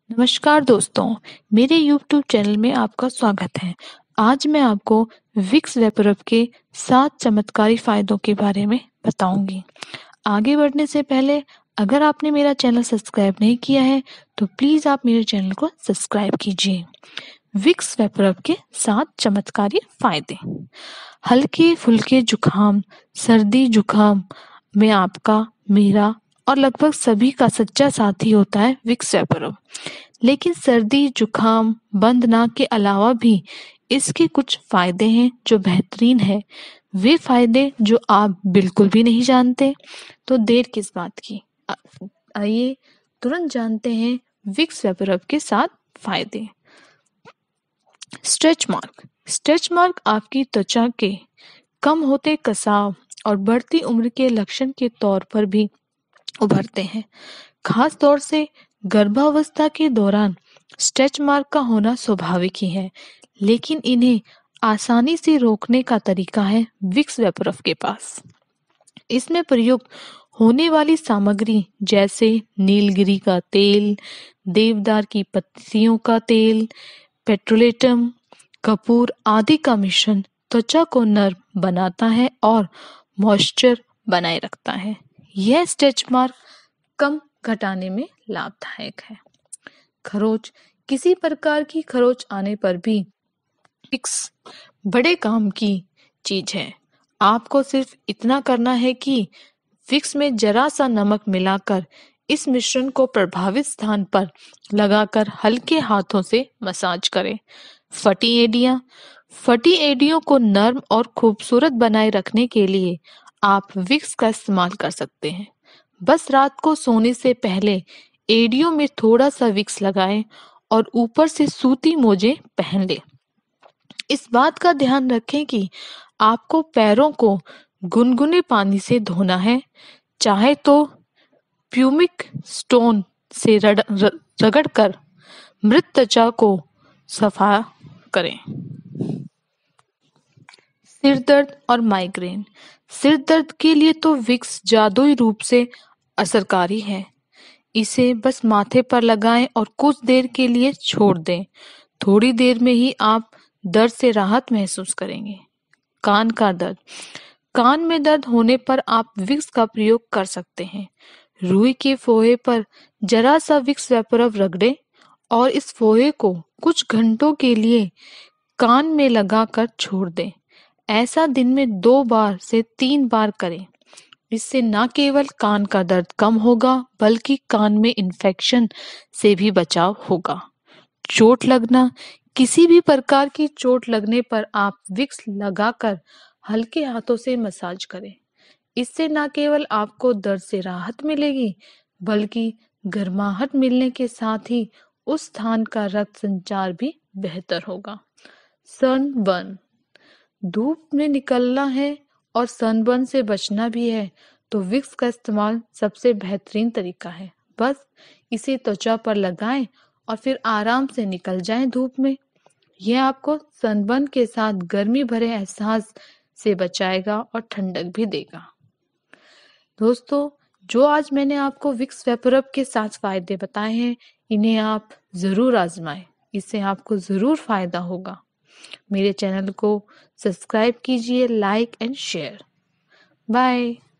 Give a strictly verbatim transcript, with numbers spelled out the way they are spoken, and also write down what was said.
नमस्कार दोस्तों, मेरे यूट्यूब चैनल में आपका स्वागत है। आज मैं आपको विक्स वेपोरब के सात चमत्कारी फ़ायदों के बारे में बताऊंगी। आगे बढ़ने से पहले अगर आपने मेरा चैनल सब्सक्राइब नहीं किया है तो प्लीज़ आप मेरे चैनल को सब्सक्राइब कीजिए। विक्स वेपोरब के सात चमत्कारी फ़ायदे। हल्के फुल्के जुकाम, सर्दी जुकाम में आपका, मेरा और लगभग सभी का सच्चा साथी होता है विक्स वेपोरब। लेकिन सर्दी जुकाम बंद नाक के अलावा भी इसके कुछ फायदे हैं जो बेहतरीन है। वे फायदे जो आप बिल्कुल भी नहीं जानते, तो देर किस बात की, आ- आइए तुरंत जानते हैं विक्स वेपोरब के सात फायदे। Stretch mark. स्ट्रेच मार्क आपकी त्वचा के कम होते कसाव और बढ़ती उम्र के लक्षण के तौर पर भी उभरते हैं। खास तौर से गर्भावस्था के दौरान स्ट्रेच मार्क का होना स्वाभाविक ही है, लेकिन इन्हें आसानी से रोकने का तरीका है विक्स वेपोरब के पास। इसमें प्रयुक्त होने वाली सामग्री जैसे नीलगिरी का तेल, देवदार की पत्तियों का तेल, पेट्रोलेटम, कपूर आदि का मिश्रण त्वचा को नर्म बनाता है और मॉइस्चर बनाए रखता है। यह स्ट्रेच मार्क कम घटाने में लाभदायक है। खरोच। किसी प्रकार की खरोच आने पर भी विक्स बड़े काम की चीज है। आपको सिर्फ इतना करना है कि विक्स में जरा सा नमक मिलाकर इस मिश्रण को प्रभावित स्थान पर लगाकर हल्के हाथों से मसाज करें। फटी एड़ियां। फटी एड़ियों को नर्म और खूबसूरत बनाए रखने के लिए आप विक्स का इस्तेमाल कर सकते हैं। बस रात को सोने से पहले एड़ियों में थोड़ा सा विक्स लगाएं और ऊपर से सूती मोजे पहन लें। इस बात का ध्यान रखें कि आपको पैरों को गुनगुने पानी से धोना है, चाहे तो प्यूमिक स्टोन से रड़, र, रगड़कर मृत त्वचा को सफा करें। सिर दर्द और माइग्रेन। सिर दर्द के लिए तो विक्स जादुई रूप से असरकारी है। इसे बस माथे पर लगाएं और कुछ देर के लिए छोड़ दें। थोड़ी देर में ही आप दर्द से राहत महसूस करेंगे। कान का दर्द। कान में दर्द होने पर आप विक्स का प्रयोग कर सकते हैं। रुई के फोहे पर जरा सा विक्स वेपोरब रगड़ें और इस फोहे को कुछ घंटों के लिए कान में लगाकर छोड़ दें। ऐसा दिन में दो बार से तीन बार करें। इससे न केवल कान का दर्द कम होगा बल्कि कान में इन्फेक्शन से भी बचाव होगा। चोट लगना। किसी भी प्रकार की चोट लगने पर आप विक्स लगाकर हल्के हाथों से मसाज करें। इससे न केवल आपको दर्द से राहत मिलेगी बल्कि गर्माहट मिलने के साथ ही उस स्थान का रक्त संचार भी बेहतर होगा। सनबर्न। धूप में निकलना है और सनबर्न से बचना भी है तो विक्स का इस्तेमाल सबसे बेहतरीन तरीका है। बस इसे त्वचा पर लगाएं और फिर आराम से निकल जाएं धूप में। यह आपको सनबर्न के साथ गर्मी भरे एहसास से बचाएगा और ठंडक भी देगा। दोस्तों, जो आज मैंने आपको विक्स वेपोरब के सात फायदे बताए हैं, इन्हें आप जरूर आजमाएं। इससे आपको जरूर फायदा होगा। मेरे चैनल को सब्सक्राइब कीजिए, लाइक एंड शेयर। बाय।